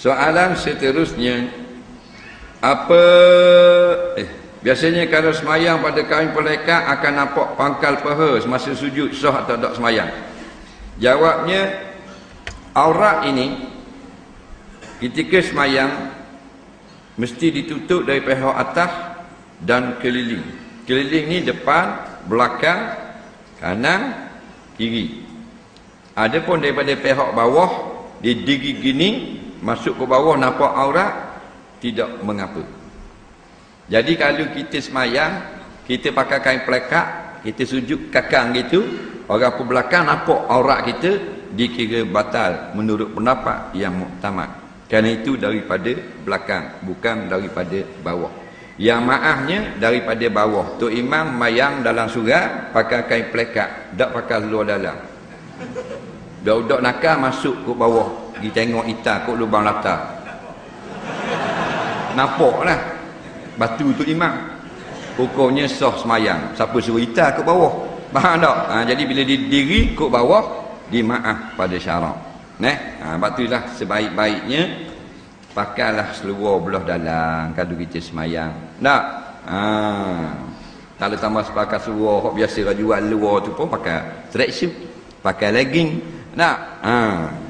Soalan seterusnya, apa biasanya kalau semayang pada kain pelekat akan nampak pangkal paha semasa sujud, sah atau tak semayang? Jawabnya, aurat ini ketika semayang mesti ditutup dari pihak atas dan keliling. Keliling ni depan, belakang, kanan, kiri. Adapun daripada pihak bawah, dia diri gini, masuk ke bawah nampak aurat, tidak mengapa. Jadi kalau kita semayang, kita pakai kain pelekat, kita sujud kakang gitu, orang pun belakang nampak aurat kita, dikira batal menurut pendapat yang muktamad. Kerana itu daripada belakang, bukan daripada bawah. Yang maafnya daripada bawah. Tok Imam mayang dalam surat pakai kain pelekat, tak pakai luar dalam. Budak-budak nakal masuk ke bawah, pergi tengok itar kat lubang latar. Nampaklah batu Tok Imam. Hukumnya sah semayang. Siapa suruh itar ke bawah? Faham tak? Jadi bila diri ke bawah, dimaaf pada syarak. Sebab itulah sebaik-baiknya pakailah seluar belah dalam kalau kita semayang. Tak? Kalau tambah pakai seluar biasa jual luar tu pun pakai tracksuit, pakai legging. Tak?